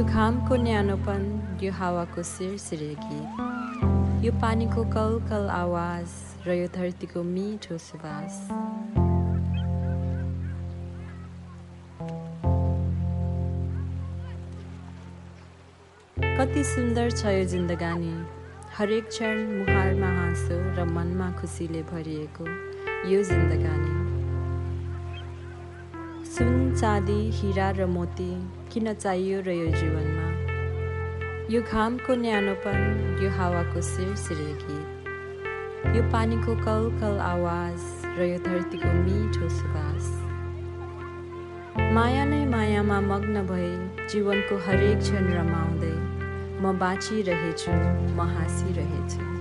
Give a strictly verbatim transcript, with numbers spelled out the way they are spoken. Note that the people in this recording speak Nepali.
यो घामको न्यानोपन, यो हावाको सिरसिरे गीत, यो पानीको कल कल आवाज र यो धरतीको मिठो सुवास। कति सुन्दर छ यो जिन्दगानी, हरेक क्षण मुहारमा हाँसो र मनमा खुसीले भरिएको यो जिन्दगानी। सुन, चाँदी, हिरा र मोती किन चाहियो र यो जीवनमा? यो घामको न्यानोपन, यो हावाको सिरसिरे गीत, यो पानीको कल कल आवाज र यो धरतीको मिठो सुवास। माया नै मायामा मग्न भई जीवनको हरेक क्षण रमाउँदै म बाँचिरहेछु, म हाँसिरहेछु।